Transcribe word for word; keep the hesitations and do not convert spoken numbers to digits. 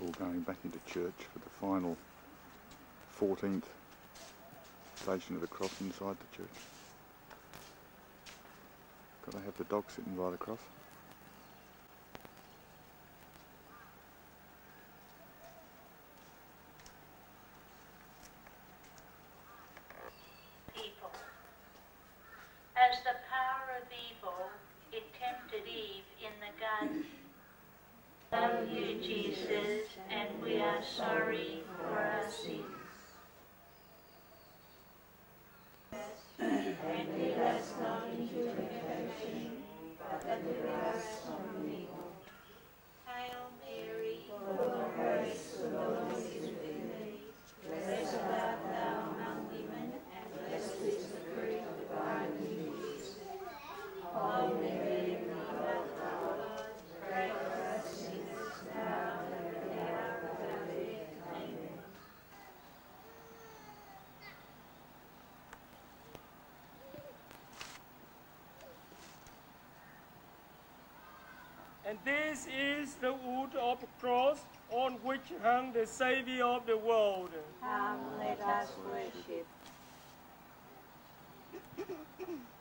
all going back into church for the final fourteenth station of the cross inside the church. Got to have the dog sitting by the cross. People. As the power of evil, it tempted Eve in the garden. Love you, Jesus, and we are sorry for our sins. And lead us not into temptation, but deliver us from evil. Hail Mary, full of grace, the Lord is with thee. Blessed art thou among women, and blessed is the fruit of thy womb, Jesus. Holy Mary, Mother of God, pray for us sinners now and at the hour of our death. Amen. And this is the wood of the cross on which hung the Saviour of the world. Come, let us worship.